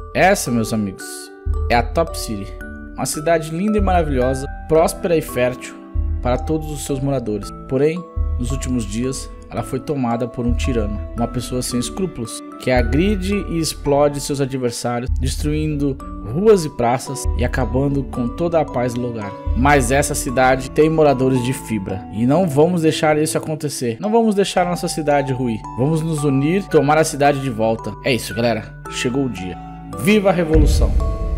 Essa, meus amigos, é a Top City, uma cidade linda e maravilhosa, próspera e fértil para todos os seus moradores. Porém, nos últimos dias, ela foi tomada por um tirano, uma pessoa sem escrúpulos, que agride e explode seus adversários, destruindo ruas e praças e acabando com toda a paz do lugar. Mas essa cidade tem moradores de fibra e não vamos deixar isso acontecer. Não vamos deixar a nossa cidade ruir. Vamos nos unir e tomar a cidade de volta. É isso, galera. Chegou o dia. Viva a revolução!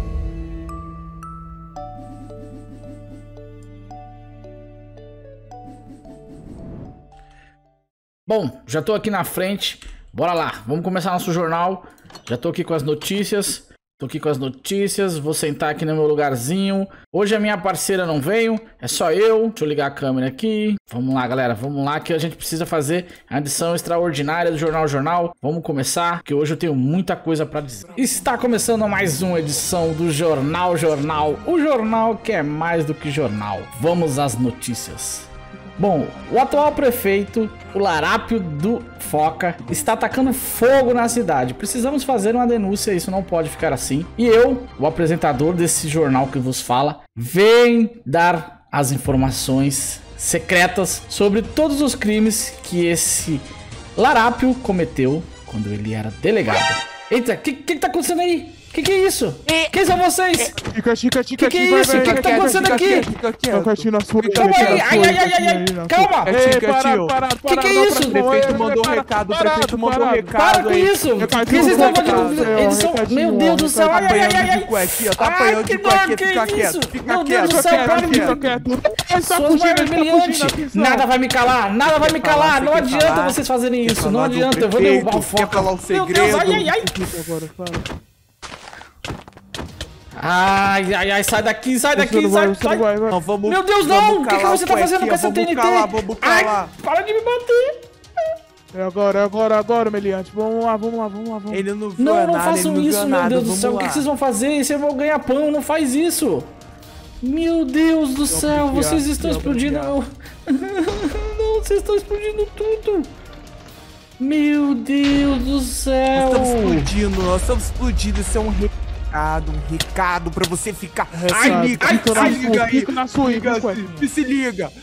Bom, já tô aqui na frente, bora lá, vamos começar nosso jornal. Já tô aqui com as notícias, vou sentar aqui no meu lugarzinho. Hoje a minha parceira não veio, é só eu. Deixa eu ligar a câmera aqui. Vamos lá, galera, vamos lá que a gente precisa fazer a edição extraordinária do Jornal. Vamos começar, que hoje eu tenho muita coisa pra dizer. Está começando mais uma edição do Jornal, o jornal que é mais do que jornal. Vamos às notícias. Bom, o atual prefeito, o Larápio do Foca, está atacando fogo na cidade. Precisamos fazer uma denúncia, isso não pode ficar assim. E eu, o apresentador desse jornal que vos fala, venho dar as informações secretas sobre todos os crimes que esse Larápio cometeu quando ele era delegado. Eita, o que tá acontecendo aí? Que é isso? Quem são vocês? Que é isso? O que tá acontecendo aqui? Calma aí, ai, calma! Para! Que é isso? O prefeito mandou recado, Para com isso! Vocês estão fazendo? Eles são... Meu Deus do céu, ai! Tá apanhando de cueca, fica quieto, Meu Deus do céu, para de... Suas mães humilhantes! Nada vai me calar, não adianta vocês fazerem isso, não adianta, eu vou derrubar o Foca. Meu Deus, ai! Ai, sai daqui, sai! Não, vamos, meu Deus, não! O que você tá fazendo com essa TNT? Ai, para de me bater! É agora, meliante. Vamos lá. Ele não viu Não nada, façam isso, meu Deus do céu. O que vocês vão fazer? Vocês vão ganhar pão, não faz isso! Meu Deus do céu, vocês estão explodindo. Não, vocês estão explodindo tudo. Meu Deus do céu. Nós estamos explodindo, isso é um recado pra você ficar. Fica na sua, se liga.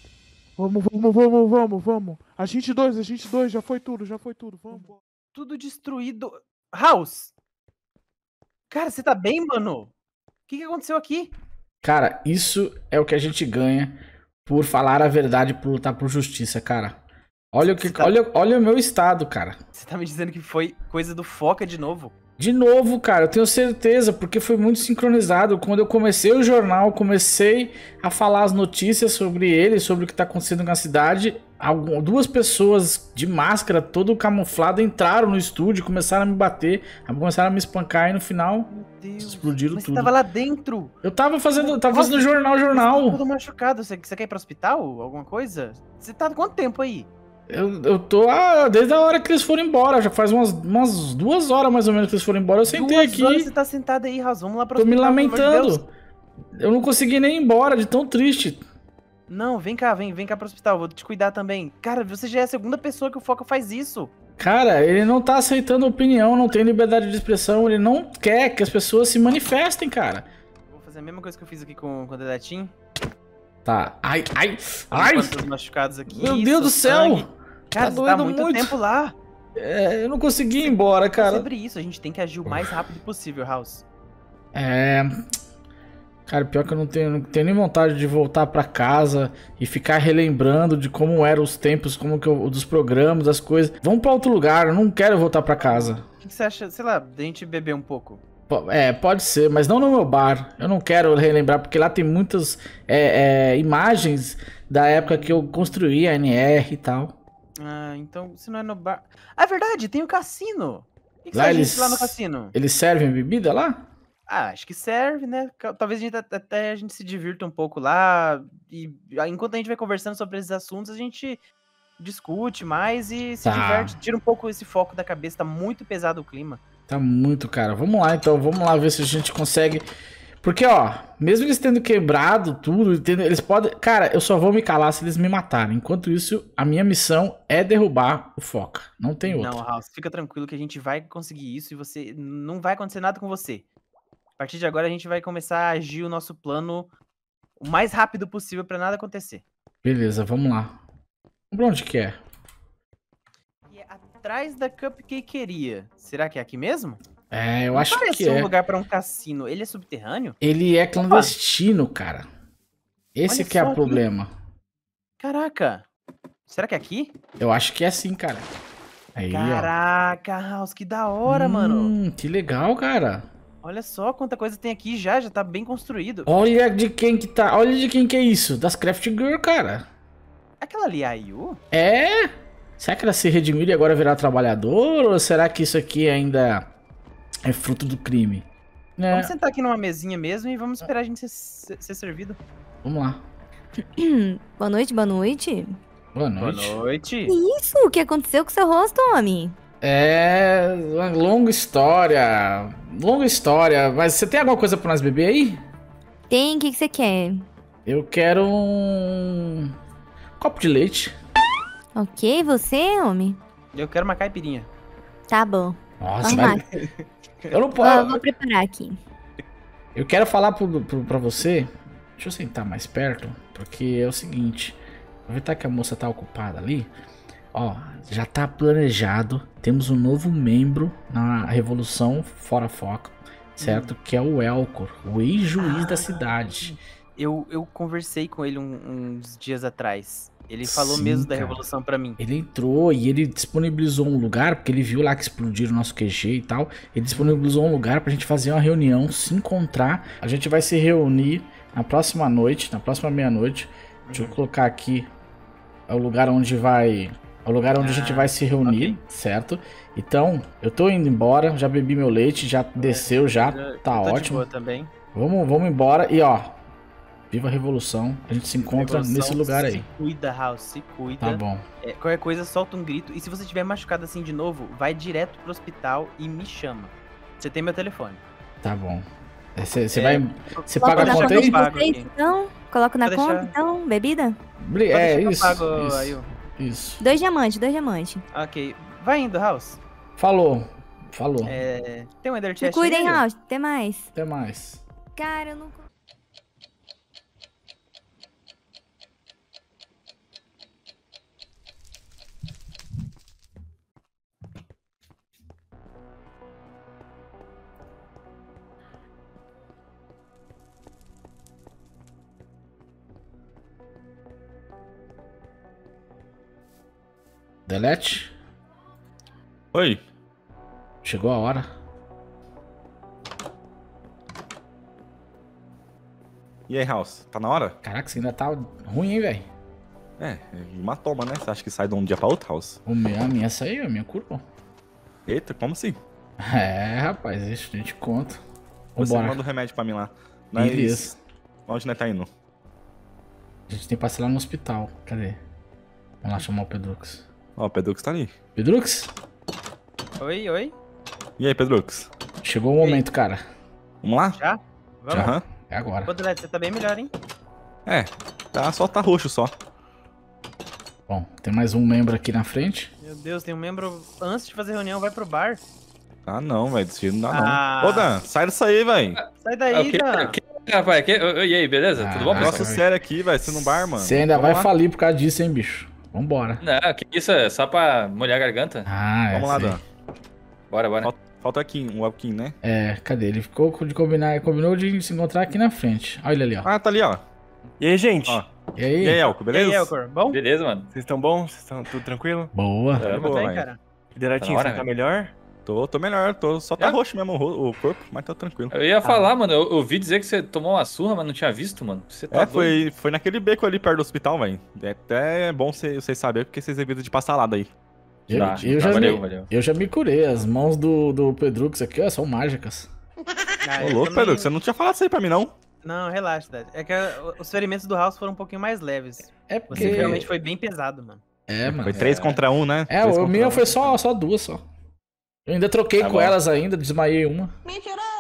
Vamos. A gente dois, já foi tudo, vamos. Tudo destruído. House! Cara, você tá bem, mano? O que aconteceu aqui? Cara, isso é o que a gente ganha por falar a verdade, por lutar por justiça, cara. Olha o meu estado, cara. Você tá me dizendo que foi coisa do Foca de novo? De novo, cara, eu tenho certeza, porque foi muito sincronizado. Quando eu comecei o jornal, comecei a falar as notícias sobre ele, sobre o que tá acontecendo na cidade. Duas pessoas de máscara, todo camuflado, entraram no estúdio, começaram a me bater, começaram a me espancar e no final explodiram tudo. Você tava lá dentro? Eu tava fazendo jornal. Você tá todo machucado, você quer ir pro hospital? Alguma coisa? Você tá há quanto tempo aí? Eu tô desde a hora que eles foram embora, já faz umas 2 horas mais ou menos que eles foram embora, eu sentei aqui. 2 horas você tá sentado aí, Raul, vamos lá pro hospital. Tô me lamentando. Eu não consegui nem ir embora, de tão triste. Não, vem cá pro hospital, vou te cuidar também. Cara, você já é a segunda pessoa que o Foca faz isso. Cara, ele não tá aceitando opinião, não tem liberdade de expressão, ele não quer que as pessoas se manifestem, cara. Vou fazer a mesma coisa que eu fiz aqui com o Dedetim. Tá. Ai! Machucados aqui. Meu Deus do céu! Cara, tá doendo muito tempo lá. Eu não consegui ir embora, cara. Sobre isso, a gente tem que agir o mais rápido possível, House. Cara, pior que eu não tenho nem vontade de voltar pra casa e ficar relembrando de como eram os tempos, dos programas, das coisas. Vamos pra outro lugar, eu não quero voltar pra casa. O que você acha, sei lá, da gente beber um pouco? Pode ser, mas não no meu bar. Eu não quero relembrar, porque lá tem muitas imagens da época que eu construí a NR e tal. Então se não é no bar... é verdade, tem o cassino. O que você acha lá no cassino? Eles servem bebida lá? Acho que serve, né? Talvez até a gente se divirta um pouco lá. E enquanto a gente vai conversando sobre esses assuntos, a gente discute mais e se diverte. Tira um pouco esse foco da cabeça, tá muito pesado o clima. Tá muito, cara. Vamos lá então, vamos lá ver se a gente consegue Porque, ó, mesmo eles tendo quebrado tudo, eles podem... Cara, eu só vou me calar se eles me matarem. Enquanto isso, a minha missão é derrubar o Foca. Não tem outro. Não, House, fica tranquilo que a gente vai conseguir isso e você... Não vai acontecer nada com você. A partir de agora, a gente vai começar a agir o nosso plano o mais rápido possível pra nada acontecer. Beleza, vamos lá. Pra onde que é? E é atrás da Cupcakeria. Será que é aqui mesmo? É, eu Não acho parece que um é. lugar pra um cassino. Ele é subterrâneo? Ele é clandestino, cara. Esse Olha que é só o aqui. problema. Caraca. Será que é aqui? Eu acho que é assim, cara. Aí, Caraca, House, que da ó. hora, mano. Que legal, cara. Olha só quanta coisa tem aqui já tá bem construído. Olha de quem que tá. Olha de quem que é isso. Das Craft Girl, cara. Aquela ali é a Yu? É? Será que ela se redimiu e agora virar trabalhador? Ou será que isso aqui ainda é fruto do crime? É, Vamos sentar aqui numa mesinha mesmo e vamos esperar a gente ser servido. vamos lá. Boa noite, boa noite. Boa Boa noite. noite. Isso, o que aconteceu com seu rosto, homem? É. Uma longa história. Longa história. Mas você tem alguma coisa pra nós beber aí? Tem, o que você quer? Eu quero um copo de leite. Ok, você, homem? Eu quero uma caipirinha. Tá bom. Nossa, Vamos vai. lá. Eu não Vou posso. preparar aqui. Eu quero falar pra você. Deixa eu sentar mais perto. Porque é o seguinte. Aproveitar que a moça tá ocupada ali. Ó, já tá planejado. Temos um novo membro na Revolução Fora Foca. Certo? Que é o Elcor, o ex-juiz da cidade. Eu conversei com ele uns dias atrás. Ele falou Sim, mesmo da cara. Revolução pra mim. Ele entrou e ele disponibilizou um lugar, porque ele viu lá que explodiram o nosso QG e tal. Ele disponibilizou um lugar pra gente fazer uma reunião, se encontrar. A gente vai se reunir na próxima noite, na próxima meia-noite. Deixa eu colocar aqui. É o lugar onde vai. É o lugar onde a gente vai se reunir, ok. certo? Então, eu tô indo embora, já bebi meu leite, já desceu, já tá Eu tô de ótimo. boa também. Vamos embora e ó. Viva a Revolução, a gente se encontra Revolução, nesse lugar aí. Se cuida, House, se cuida. Tá bom. É, qualquer coisa, solta um grito. E se você tiver machucado assim de novo, vai direto pro hospital e me chama. Você tem meu telefone. Tá bom. Você É, vai. Você Coloco paga na a conta conta aí? de Pago vocês, aqui. então? Coloco na Pode conta, deixar. então? Bebida? Pode É deixar que eu isso. pago, Isso. Ayu. Isso. 2 diamantes, 2 diamantes. Ok. Vai indo, House. Falou. Tem um Ender Se Chest cuidem, aí? House. Até mais. Até mais. Cara, eu não... Delete. Oi. Chegou a hora. E aí, House? Tá na hora? Caraca, você ainda tá ruim, hein, velho? É, uma toma, né? Você acha que sai de um dia pra outro, House? A minha saiu, a minha curva. Eita, como assim? É, rapaz, isso a gente conta. Você Vambora. manda o remédio pra mim lá. Beleza. Onde nós tá indo? A gente tem que passar lá no hospital. Cadê? Vamos lá chamar o Pedrux. Ó, o Pedrux tá ali. Pedrux? Oi, oi. E aí, Pedrux? Chegou o momento, cara. Vamos lá? Já? Vamos. Aham. É agora. Ô, Delete, você tá bem melhor, hein? É, só tá roxo só. Bom, tem mais um membro aqui na frente. Meu Deus, tem um membro, antes de fazer reunião, vai pro bar. Ah, não, velho. Desse jeito não dá, Ah. não. Ô, Dan, sai disso aí, velho. Sai daí, Dan. Rapaz, e aí, beleza? Tudo bom, Ah, pessoal? Negócio sério aqui, velho. Você no bar, mano. Você ainda Vamos vai lá. falir por causa disso, hein, bicho? Vambora. Não, que isso, é só pra molhar a garganta. Ah, Vamos lá, sei. Dan. Bora. Falta aqui, um Elkin, né? É, cadê? Ele ficou de combinou de se encontrar aqui na frente. Olha ele ali, ó. Ah, tá ali, ó. E aí, gente? Ó. E aí? E aí, Elco, E beleza? aí, Elcor, bom? Beleza, mano. Vocês estão bons? Vocês estão tudo tranquilo? Boa. É, boa, Bem, velho. cara. Deratinho, Tá na você hora, tá melhor? Tô melhor, só tá roxo mesmo o corpo, mas tá tranquilo. Eu ia falar, mano, eu ouvi dizer que você tomou uma surra, mas não tinha visto, mano. Você tá doido. Foi naquele beco ali perto do hospital, velho. É até bom vocês saberem, porque vocês evitam de passar lá daí. Tá, valeu. Eu já me curei. As mãos do Pedrux aqui, ó, são mágicas. Ah, Ô, eu louco, também- Pedro, você não tinha falado isso aí pra mim, não? Não, relaxa, Dad. É que os ferimentos do House foram um pouquinho mais leves. É Você porque... realmente foi bem pesado, mano. É, mano. Foi 3 contra 1, né? É, 3 o contra meu 1. foi só 2 só. Eu ainda troquei Tá com bom. elas ainda, desmaiei uma.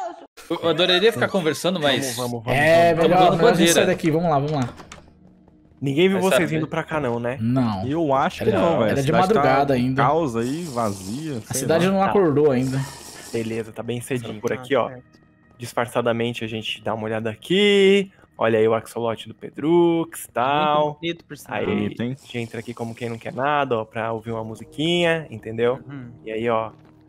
Eu adoraria ficar conversando, mas... Vamos. É, Vamos melhor dando a gente bandeira. sair daqui. Vamos lá. Ninguém viu Vai vocês saber. vindo pra cá, não, né? Não. Eu acho que Era- não, velho. era A de cidade madrugada tá ainda. Caos aí, vazia. A sei cidade lá. não acordou ainda. Beleza, tá bem cedinho por Ah, aqui, ó. certo. Disfarçadamente a gente dá uma olhada aqui. Olha aí o axolote do Pedrux e tal. Muito bonito, por sinal. Aí Bonito, hein? a gente entra aqui como quem não quer nada, ó, pra ouvir uma musiquinha, entendeu? Uhum. E aí, ó.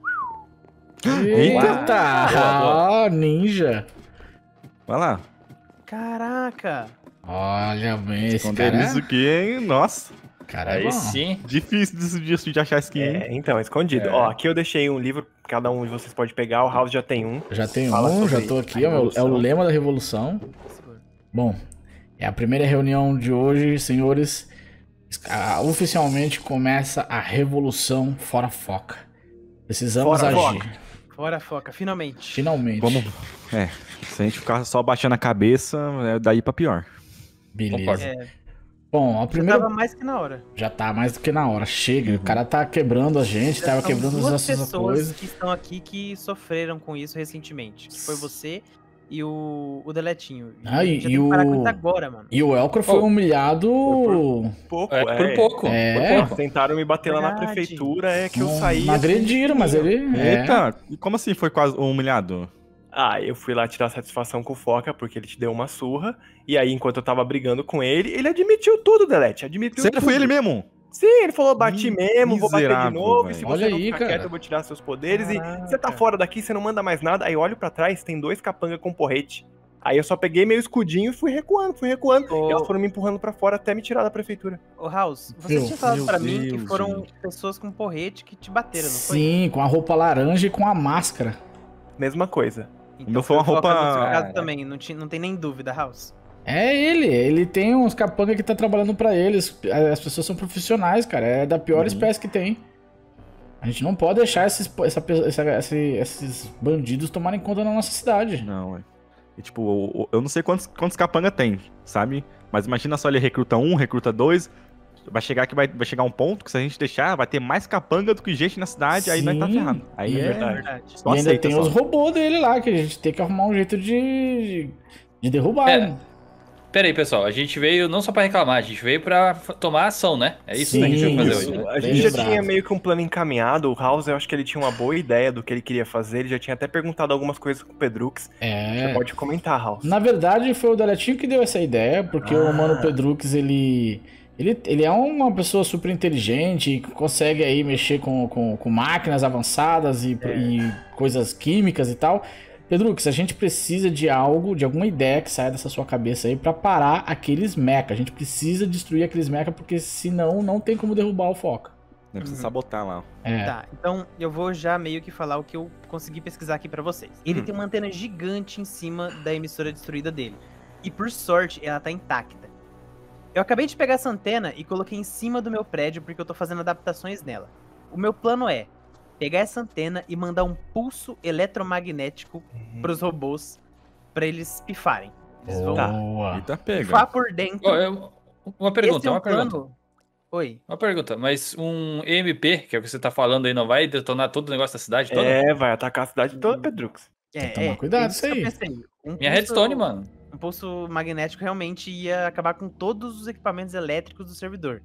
Eita! Boa, Ó, ninja. Vai lá. Caraca! Olha bem, esse cara Esconder isso aqui, hein? Nossa. cara é Aí bom. sim. Difícil de achar skin, hein? Então, escondido. É. Ó, aqui eu deixei um livro, cada um de vocês pode pegar, o House já tem um. Já tem Fala um, já sobre tô a aqui, é o Revolução. lema da Revolução. Bom, é a primeira reunião de hoje, senhores. Oficialmente começa a Revolução Fora Foca. Precisamos Fora agir. Foca. Fora foca, finalmente. Finalmente. Vamos. É, se a gente ficar só baixando a cabeça, é daí pra pior. Beleza. Concordo. É, Bom, a já primeira tava mais que na hora. já tá mais do que na hora. Chega, o cara tá quebrando a gente, Já tava são quebrando as duas nossas pessoas coisas. que estão aqui que sofreram com isso recentemente. Que foi você e o Deletinho. Ah, e já tem que parar com o- isso agora, mano. E o Elcro foi Oh. humilhado. Pouco, Por pouco. É. Por pouco. Tentaram me bater lá na Verdade. prefeitura, é que eu Não, saí. não agrediram, mas ele. É. Eita, e como assim foi quase humilhado? Ah, eu fui lá tirar satisfação com o Foca, porque ele te deu uma surra. E aí, enquanto eu tava brigando com ele admitiu tudo, Delete. Admitiu Sério, tudo. foi ele mesmo? Sim, ele falou, bati mesmo, vou bater de Miserável, novo. E velho. se Olha você não aí, ficar cara. quieto, eu vou tirar seus poderes. Caraca. E você tá fora daqui, você não manda mais nada. Aí eu olho pra trás, tem 2 capanga com porrete. Aí eu só peguei meu escudinho e fui recuando. Ô. E elas foram me empurrando pra fora até me tirar da prefeitura. Ô, House, você Meu tinha falado pra mim que Deus, foram gente. pessoas com porrete que te bateram, não foi? Sim, com a roupa laranja e com a máscara. Mesma coisa. Então meu foi uma o Foca roupa- no seu caso Cara. também, não tem nem dúvida, House. É ele tem uns capanga que tá trabalhando pra eles. As pessoas são profissionais, cara. É da pior espécie que tem. A gente não pode deixar esses bandidos tomarem conta da nossa cidade. Não, é. E, tipo, eu não sei quantos capanga tem, sabe? Mas imagina só, ele recruta 1, recruta 2. Vai chegar um ponto que se a gente deixar, vai ter mais capanga do que gente na cidade, aí nós tá Sim. ferrado. Aí E é verdade. Verdade. só E ainda aceita tem só. os robôs dele lá, que a gente tem que arrumar um jeito de derrubar. É. né? Pera aí, pessoal. A gente veio não só pra reclamar, a gente veio pra tomar ação, né? É isso Sim, que a gente veio fazer isso. hoje, né? A Bem gente já lembrado. tinha meio que um plano encaminhado. O House, eu acho que ele tinha uma boa ideia do que ele queria fazer. Ele já tinha até perguntado algumas coisas com o Pedrux. Você É. pode comentar, House. Na verdade, foi o Deletinho que deu essa ideia, porque o Mano Pedrux, ele é uma pessoa super inteligente, que consegue aí mexer com máquinas avançadas e coisas químicas e tal. Pedrux, a gente precisa de alguma ideia que saia dessa sua cabeça aí pra parar aqueles mecha. A gente precisa destruir aqueles mecha, porque senão não tem como derrubar o Foca. Precisa sabotar lá. É. Tá, então eu vou já meio que falar o que eu consegui pesquisar aqui pra vocês. Ele tem uma antena gigante em cima da emissora destruída dele. E por sorte, ela tá intacta. Eu acabei de pegar essa antena e coloquei em cima do meu prédio porque eu tô fazendo adaptações nela. O meu plano é pegar essa antena e mandar um pulso eletromagnético pros robôs pra eles pifarem. Eles vão Boa. Eita, pega. pifar por dentro. Ó, uma Esse pergunta, é uma o pergunta. plano. Oi. Uma pergunta, mas um EMP, que é o que você tá falando aí, não vai detonar todo o negócio da cidade toda? É, vai atacar a cidade toda, Pedrux. Tem que tomar cuidado isso isso que eu aí. pensei. Minha redstone, mano. Um pulso magnético realmente ia acabar com todos os equipamentos elétricos do servidor.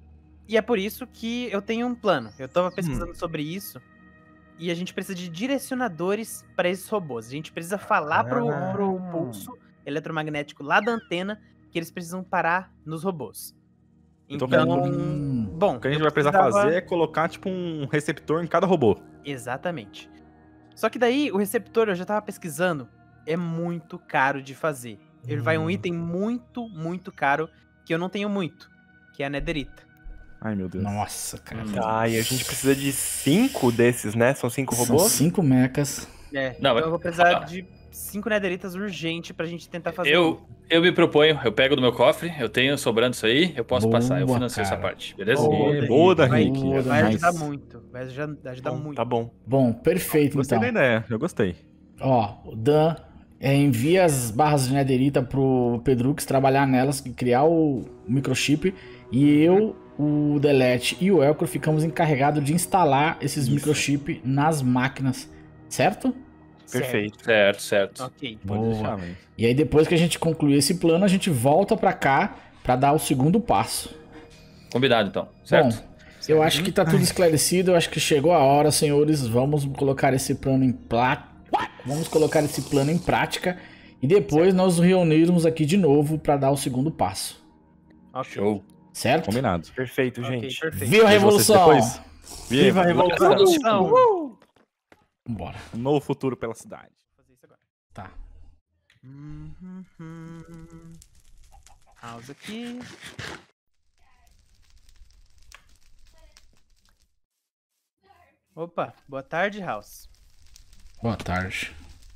E é por isso que eu tenho um plano. Eu tava pesquisando sobre isso. E a gente precisa de direcionadores para esses robôs. A gente precisa falar pro pulso eletromagnético lá da antena que eles precisam parar nos robôs. Então, Então, Hum. bom, O que a gente eu vai precisar precisava- fazer é colocar, tipo, um receptor em cada robô. Exatamente. Só que daí, o receptor, eu já tava pesquisando, é muito caro de fazer. Ele vai um item muito, muito caro, que eu não tenho muito, que é a nederita. Ai, meu Deus. Nossa, cara. Tá, e a gente precisa de 5 desses, né? São 5 São robôs? 5 mechas. É, Não, então eu vou precisar de 5 nederitas urgente pra gente tentar fazer. Eu me proponho, eu pego do meu cofre, eu tenho sobrando isso aí, eu posso Boa, passar, eu financio cara. essa parte, beleza? Boa da vai, Rick. Boa, vai nice. ajudar muito. Vai ajudar muito. Tá bom. Bom, perfeito Gostei então. da ideia, eu gostei. Ó, o Dan envia as barras de nederita pro Pedrux trabalhar nelas, criar o microchip. E eu, o Delete e o Elcro ficamos encarregados de instalar esses microchip nas máquinas, certo? Perfeito. Certo. Ok. Pode Boa. deixar, velho. E aí depois que a gente concluir esse plano, a gente volta pra cá pra dar o segundo passo. Combinado, então. Certo? Bom, eu acho que tá tudo esclarecido, eu acho que chegou a hora, senhores. Vamos colocar esse plano em prática e depois nós nos reunirmos aqui de novo pra dar o segundo passo. Ok. Show. Certo? Combinado. Perfeito, Ok, gente. perfeito. Viva a Vejo vocês revolução! depois. Viva a revolução! Bora. Um novo futuro pela cidade. Vou fazer isso agora. Tá. House aqui. Opa, boa tarde, House. Boa tarde.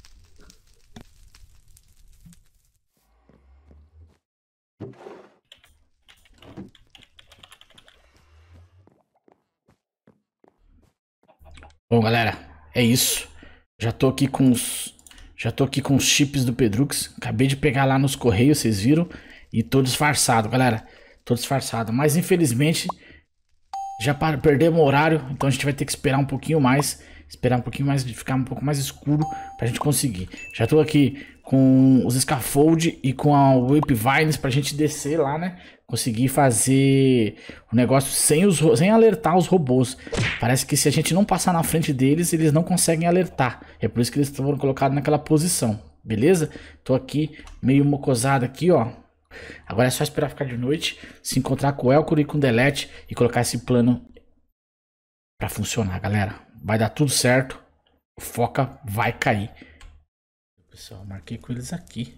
Bom, galera, é isso. Já tô aqui com os chips do Pedrux. Acabei de pegar lá nos correios, vocês viram? E tô disfarçado, galera. Tô disfarçado. Mas infelizmente já perdemos o horário, então a gente vai ter que esperar um pouquinho mais. Esperar um pouquinho mais, de ficar um pouco mais escuro pra gente conseguir. Já tô aqui com os scaffold e com a whipvines pra gente descer lá, né? Conseguir fazer o negócio sem alertar os robôs. Parece que se a gente não passar na frente deles, eles não conseguem alertar. É por isso que eles foram colocados naquela posição, beleza? Tô aqui meio mocosado aqui, ó. Agora é só esperar ficar de noite, se encontrar com o Elcor e com o Delete e colocar esse plano pra funcionar, galera. Vai dar tudo certo. O Foca vai cair. Pessoal, marquei com eles aqui.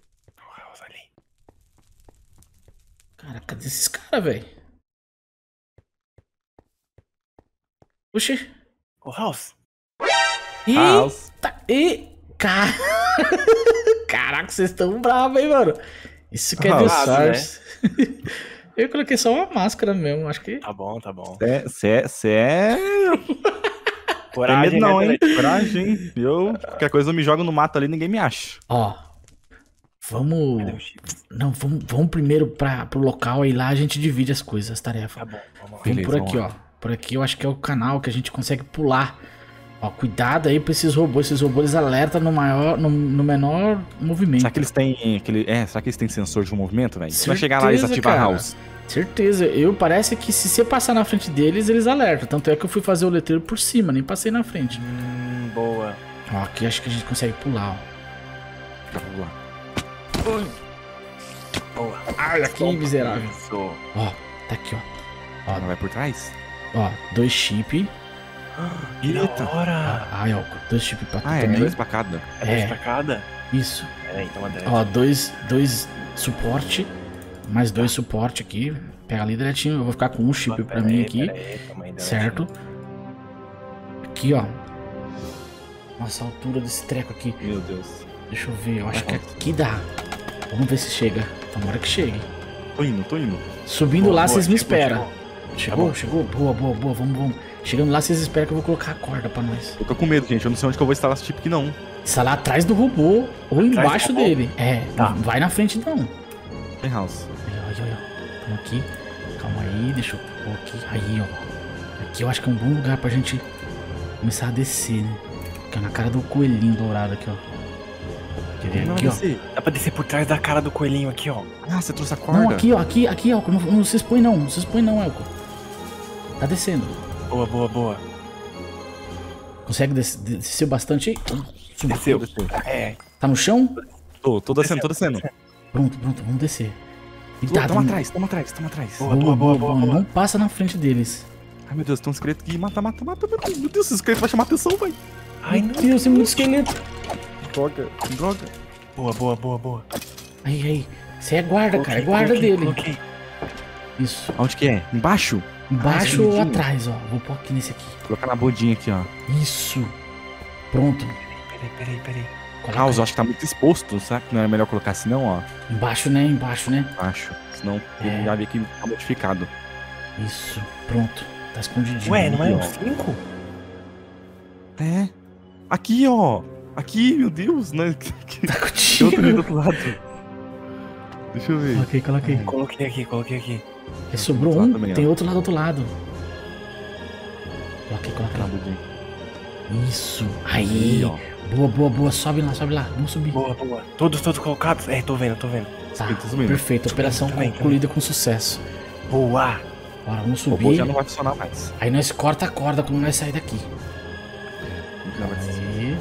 Cara, cadê esses caras, velho? Oxi. Ô, House. Eita. Cara... Caraca, vocês estão bravos, hein, mano? Isso quer ver SARS. Eu coloquei só uma máscara mesmo, acho que... Tá bom, tá bom. Coragem, não, hein? Delete? Coragem. Qualquer coisa eu me jogo no mato ali, ninguém me acha. Ó, vamos... Não, vamos primeiro pro local e lá a gente divide as coisas, as tarefas. Tá bom, vamos lá. Vamos Beleza, por aqui, vamos ó. Por aqui eu acho que é o canal que a gente consegue pular. Ó, cuidado aí pra esses robôs. Esses robôs alertam no menor movimento. Será que eles têm será que eles têm sensor de movimento, velho? Você vai Certeza, chegar lá e desativar a cara. house. Certeza. Parece que se você passar na frente deles, eles alertam. Tanto é que eu fui fazer o letreiro por cima, nem passei na frente. Boa. Ó, aqui acho que a gente consegue pular, ó. Vamos lá. Boa. Ai, aqui, miserável. Isso. Ó, tá aqui, ó. Não vai por trás? Ó, 2 chip. Que da Eita. hora. Ai, ó, 2 chip pra tu Ah, é também. 2 pra cada. É 2 pra cada? Isso. Peraí, então é 10. Ó, 2 suporte. Mais 2 suporte aqui. Pega ali direitinho. Eu vou ficar com um chip pra mim aqui. Certo? Aqui, ó. Nossa, a altura desse treco aqui. Meu Deus. Deixa eu ver. Eu acho que aqui dá. Vamos ver se chega. Tomara que chegue. Tô indo. Subindo Boa, lá, boa, vocês me chegou, esperam. chegou. Chegou? Boa. Vamos. Chegando lá, vocês esperam que eu vou colocar a corda pra nós. Eu tô com medo, gente. Eu não sei onde que eu vou instalar esse chip aqui, não. Está lá atrás do robô ou embaixo do robô? dele. É, Tá. não vai na frente não. Tem house. Olha. Vamos aqui. Calma aí, deixa eu pôr aqui. Aí, ó. Aqui eu acho que é um bom lugar pra gente começar a descer, né? Aqui, ó, na cara do coelhinho dourado aqui, ó. Quer ver? Não Aqui, ó. descer. Dá pra descer por trás da cara do coelhinho aqui, ó. Ah, você trouxe a corda? Não, aqui, ó. Aqui, ó. Não se expõe não. Não se expõe não, Elco. Tá descendo. Boa. Consegue descer bastante aí? Desceu. Desceu. É. Tá no chão? Tô descendo. Pronto. Vamos descer. Tamo atrás. Boa. Não passa na frente deles. Ai, meu Deus, tem um esqueleto aqui. Mata. Meu Deus, esse esqueleto vai chamar atenção, vai. Ai, Meu Deus, tem muito esqueleto. Droga. Boa. Aí. Você é guarda, cara. É guarda dele. Coloquei. Isso. Aonde que é? Embaixo? Embaixo ou esqueletinho. atrás, ó. Vou pôr aqui nesse aqui. Vou colocar na bodinha aqui, ó. Isso. Pronto. Peraí. Coloca House, eu acho que tá muito exposto. Será que não é melhor colocar assim, não, ó? Embaixo, né? Acho. Senão É. ele já vê que tá modificado. Isso. Pronto. Tá escondidinho. Ué, não é Aqui, um ó. 5? É. Aqui, ó. Aqui, meu Deus. Né? Tá Tem contigo. outro ali do outro lado. Deixa eu ver. Coloquei. Coloquei aqui. Aí sobrou Outro lado um. também, ó. Tem outro lá do outro lado. Coloquei. Na bodinha. Isso. Aí, ó. Boa. Sobe lá. Vamos subir. Boa. Todos colocados? É, tô vendo. Tá, Tô subindo. perfeito. Operação concluída com sucesso. Boa. Bora, vamos O robô subir. já não vai funcionar mais. Aí nós corta a corda quando nós sair daqui. Aí.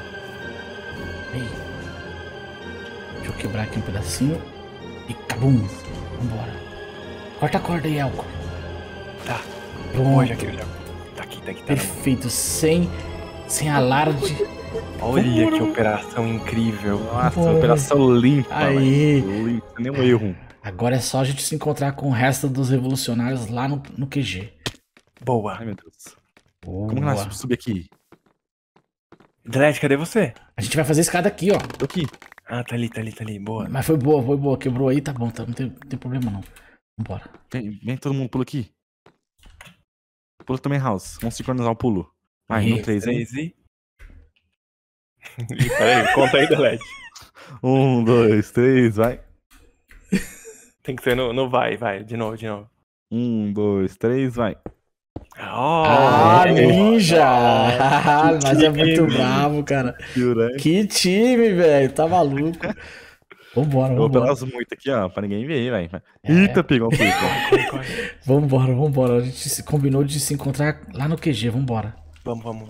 Deixa eu quebrar aqui um pedacinho. E cabum. Vambora. Corta a corda aí, Elco. Tá. Pronto. Já. Tá aqui. Perfeito. Sem alarde. Olha que operação incrível. Nossa, operação limpa, Aí. velho. Limpa, nenhum erro. Agora é só a gente se encontrar com o resto dos revolucionários lá no QG. Boa. Ai, meu Deus. Boa. Como que nós vamos subir aqui? Delete, cadê você? A gente vai fazer escada aqui, ó. Tô aqui. Ah, tá ali. Boa. Mas foi boa. Quebrou aí, tá bom. Não tem problema não. Vambora. Vem todo mundo, pula aqui. Pula também, House. Vamos sincronizar o pulo. Vai, no 3, hein? 3 e... Peraí, conta aí, Delete. 1, 2, 3, vai. Tem que ser no vai, de novo. 1, 2, 3, vai. Ninja! Mas é muito bravo, cara. Que time, velho. Tá maluco. Vambora. Eu vou pelas muitas aqui, ó, pra ninguém ver, velho. Eita, pegou um pico. Vambora. A gente se combinou de se encontrar lá no QG. Vambora. Vamos.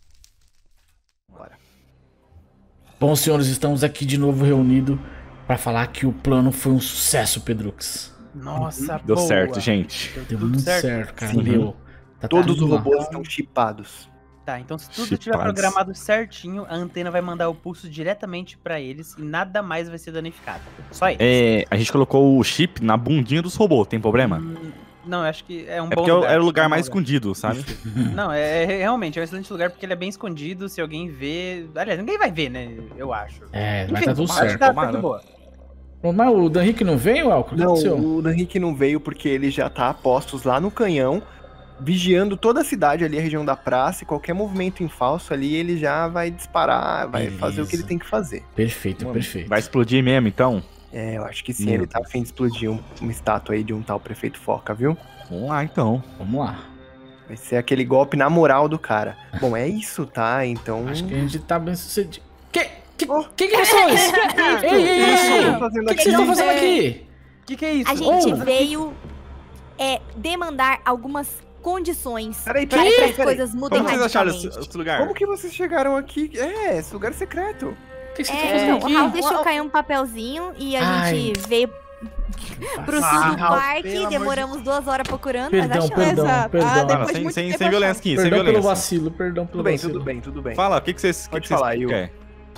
Bom, senhores, estamos aqui de novo reunidos pra falar que o plano foi um sucesso, Pedrux. Nossa, Deu boa. certo, gente. Deu muito certo, cara. Sim. Deu. Tá Todos tudo os lá. robôs estão chipados. Tá, então se tudo Chipados. tiver programado certinho, a antena vai mandar o pulso diretamente pra eles e nada mais vai ser danificado. Só eles. A gente colocou o chip na bundinha dos robôs, tem problema? Não, eu acho que é um É bom porque lugar. era o lugar É um mais bom lugar. escondido, sabe? Não, realmente é um excelente lugar porque ele é bem escondido. Se alguém vê. Aliás, ninguém vai ver, né? Eu acho. É, vai Enfim, tá tudo acho que certo. tá tomara. tudo boa. Mas o Dan Henrique não veio, Elco? O que Não, aconteceu? o Henrique não veio porque ele já tá a postos lá no canhão, vigiando toda a cidade ali, a região da praça, e qualquer movimento em falso ali, ele já vai disparar, vai Beleza. fazer o que ele tem que fazer. Perfeito. Vai explodir mesmo, então? É, eu acho que sim, Meu ele tá a fim de explodir uma estátua aí de um tal prefeito Foca, viu? Vamos lá, então. Vamos lá. Vai ser aquele golpe na moral do cara. Bom, é isso, tá? Então... Acho que a gente tá bem sucedido. Que é isso? Ei! Tô fazendo O que vocês estão fazendo aqui? Que é isso? A gente Oh. veio demandar algumas condições Peraí, para que peraí. as coisas mudem Como vocês acharam radicalmente. esse lugar? Como que vocês chegaram aqui? É, esse lugar é secreto. O que vocês estão Então, fazendo o Raul aqui? deixou cair um papelzinho e a Ai. gente veio pro sul Ah, do Raul, parque, pelo amor demoramos 2 horas procurando, mas Perdão, achamos. perdão. Não, depois de muito sem tempo violência aqui, sem Perdão pelo violência. vacilo, perdão pelo vacilo. Tudo bem. Fala, o que vocês Pode falar, Yu. quer?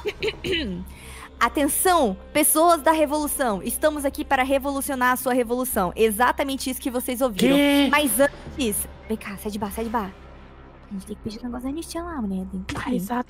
Atenção, pessoas da revolução, estamos aqui para revolucionar a sua revolução. Exatamente isso que vocês ouviram. Que? Mas antes, vem cá, sai de bar. A gente tem que pedir o negócio da anistia lá, mulher. Tem que pedir. Exato.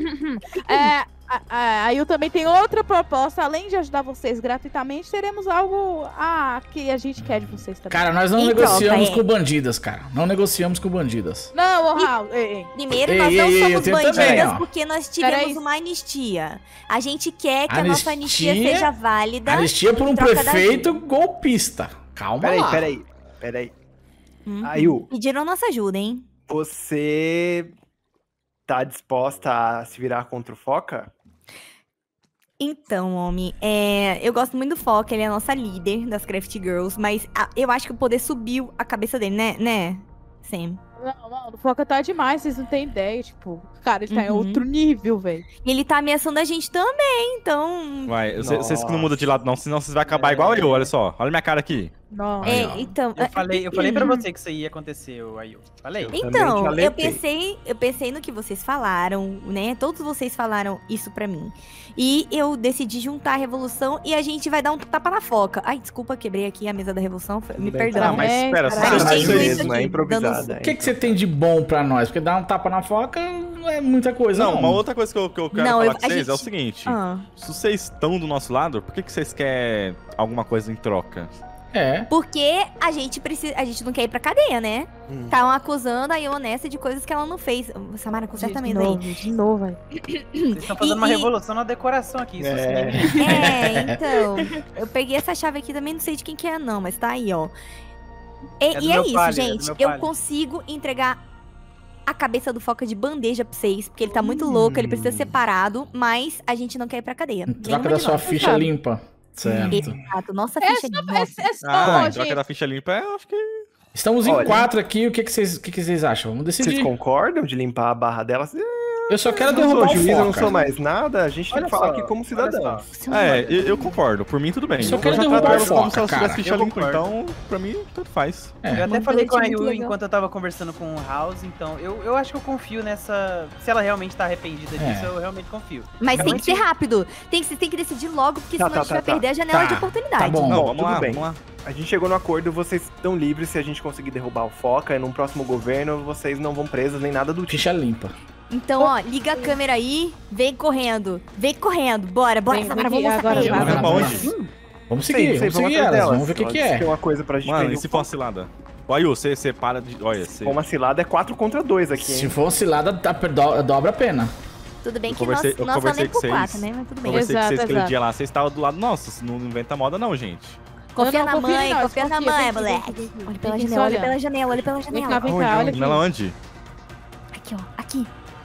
Aí eu também tenho outra proposta. Além de ajudar vocês gratuitamente, teremos algo que a gente quer de vocês também. Cara, nós não Em negociamos troca, com bandidas, cara. Não negociamos com bandidas. Não, ô Raul. Ei. Primeiro, Ei, nós não ei, eu somos tenho bandidas também, ó. porque nós Peraí. tivemos uma anistia. A gente quer que a nossa anistia Anistia? seja válida. Anistia por um em troca da prefeito ajuda. golpista. Calma lá. Peraí. Uhum. Ayu, Pediram nossa ajuda, hein? você tá disposta a se virar contra o Foca? Então, homem, eu gosto muito do Foca, ele é a nossa líder das Craft Girls, mas eu acho que o poder subiu a cabeça dele, né, Sam? Não, o Foca tá demais, vocês não têm ideia. Tipo, cara, ele tá em Uhum. outro nível, velho. E ele tá ameaçando a gente também, então... Vai, vocês que não mudam de lado não, senão vocês vão acabar igual eu, olha só. Olha minha cara aqui. Não. Aí, ó. Então... Eu falei pra você que isso ia acontecer, Ayu. Falei. também te Então, alertei. eu pensei no que vocês falaram, né? Todos vocês falaram isso pra mim. E eu decidi juntar a revolução e a gente vai dar um tapa na foca. Ai, desculpa, quebrei aqui a mesa da revolução. Me bem. perdão. Ah, mas espera, caralho. A gente sabe? tem isso isso mesmo, aqui, é improvisada. dando- O que você tem de bom pra nós? Porque dar um tapa na foca não é muita coisa, não. Não, uma outra coisa que eu quero Não, falar eu- com a vocês é o gente- seguinte. Ah. Se vocês estão do nosso lado, por que vocês querem alguma coisa em troca? É. Porque a gente precisa. A gente não quer ir pra cadeia, né? Estavam acusando a Ionessa de coisas que ela não fez. Samara, conserta a mesa aí. De novo, velho. Vocês estão fazendo uma revolução na decoração aqui. Isso É. sim. Então. Eu peguei essa chave aqui também, não sei de quem que é, não, mas tá aí, ó. É do E é meu isso, palio, é do gente. meu Eu palio. consigo entregar a cabeça do Foca de bandeja pra vocês, porque ele tá muito louco, ele precisa ser separado, mas a gente não quer ir pra cadeia. Troca da sua ficha limpa. Certo. Exato, nossa ficha limpa. Troca da ficha limpa, eu acho que... Estamos em 4 aqui, o que vocês acham? Vamos decidir. Vocês concordam de limpar a barra delas? Eu só quero derrubar o juiz, eu não Foca. sou mais nada, a gente tem que falar aqui como cidadão. Eu concordo, por mim tudo bem. Só quero já derrubar trato o elas como se Foca, elas tivessem cara. ficha Eu limpa, concordo. então pra mim tanto faz. Eu até falei com a muito Yu legal. enquanto eu tava conversando com o House, então eu acho que eu confio nessa... Se ela realmente tá arrependida disso, eu realmente confio. Mas tem que ser rápido. Vocês têm que decidir logo, porque senão a gente vai perder a janela de oportunidade. Tá bom. Não, tudo vamos bem. lá. A gente chegou no acordo, vocês estão livres se a gente conseguir derrubar o Foca, e num próximo governo vocês não vão presos nem nada do tipo. Ficha limpa. Então, ó, liga a câmera aí, vem correndo. Vem correndo, bora, Vem Samara, aqui, vamos agora saber. vai. Vai pra onde? Vamos seguir, vamos seguir atrás elas, vamos ver o que Tem é. uma coisa pra gente Mano, prender e o se for uma Foca. cilada? Olha, você para de... Olha, Se for uma cilada é 4 contra 2 aqui, Se hein? for uma cilada, dobra a pena. Tudo bem Eu que conversei- nós eu só conversei nem com por 4, vocês. né? Mas tudo bem. Conversei com vocês Exato, aquele exato. dia lá, vocês estavam do lado nosso, não inventa moda não, gente. Confia Eu não na confio em mãe, nós, confia na confia, mãe, vem, moleque. vem, vem, Olha vem, pela vem, janela, olha olha. pela janela, olha pela Vem cá, janela. vem cá, olha aqui. Janela onde? Aqui, ó, aqui.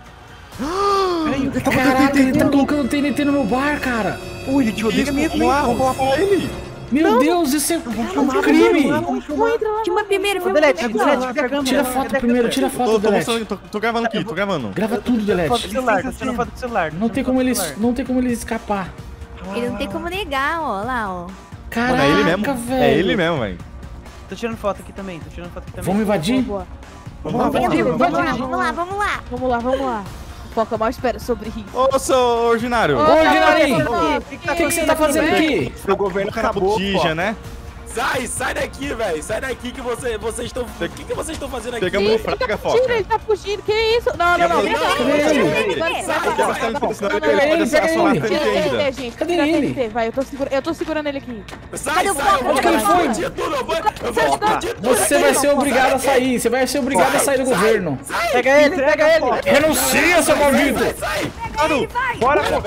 Caraca, ele tá colocando TNT no meu bar, cara. Ui, ele te odeia mesmo, hein? Vamos lá pra ele. Meu Deus, isso é um crime. Filma primeiro, filma Delete, primeiro. cadê a câmera? Tira foto primeiro, tira foto, Tô Delete. mostrando, tô gravando aqui, tô gravando. Grava tudo, Foto Delete. do celular, tá tirando foto do celular. Não tem como ele escapar. Ele não tem como negar, ó, lá, ó. Caraca, É ele mesmo, velho. é ele mesmo, velho. Tô tirando foto aqui também, tô tirando foto aqui também. Vamos invadir? Boa. Vamos lá, Vamos vamos lá. lá, vamos lá, vamos lá. Vamos lá, vamos lá. Foca mal espera sobre isso. Ô, seu ordinário. Ô, Ordinarinho, Ô, o que você tá fazendo aqui? O governo acabou, Botija, pô. né? Sai daqui, velho. Sai daqui que vocês estão... O que vocês estão fazendo aqui? Pegamos o fraga, Foca. Tira, ele tá fugindo, que isso? Não, não, não. Cadê ele? Ele ele, pega ele. Tira ainda. TNT, gente. Cadê Tira ele? TNT, vai, eu tô segurando ele aqui. Sai, Cadê o sai. Foca? Eu vou Onde que ele foi? explodir tudo. Eu vou explodir tudo. Você vai ser obrigado a sair. Você vai ser obrigado a sair do governo. Pega ele, pega ele! Renuncia, seu maldito. Bora, pô.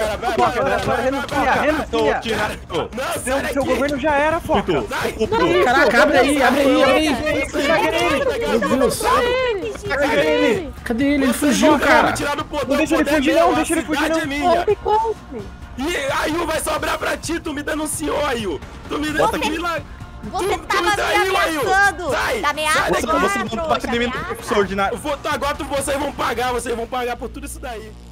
Tô ordinário. Não, sai daqui. Seu governo já era, Foca. Caraca, abre aí. Meu Deus. Pega ele. Cadê ele? Ele fugiu, cara. Tirar do poder, Não deixa ele fugir, não, deixa ele fugir, não. É minha. Conte. E a Yu vai sobrar pra ti, tu me denunciou, Ayu. Tu me lá. Você Tu tava me me traiu, Ayu. ameaçando. Sai. Tá ameaçando, Você não bate em mim, seu ordinário. Agora vocês vão pagar por tudo isso daí.